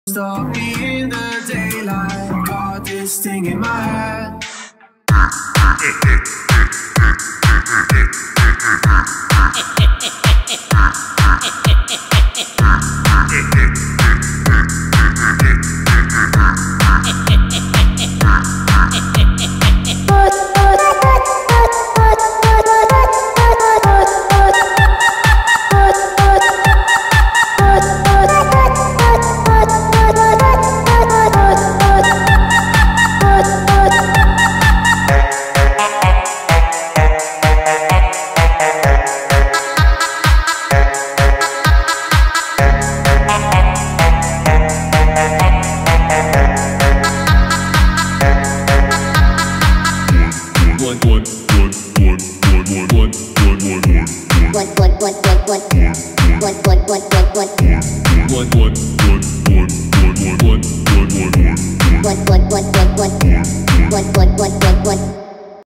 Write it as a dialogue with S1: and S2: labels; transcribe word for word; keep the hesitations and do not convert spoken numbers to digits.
S1: Stop me in the daylight. Got this thing in my head.
S2: What what what what what what what what what what what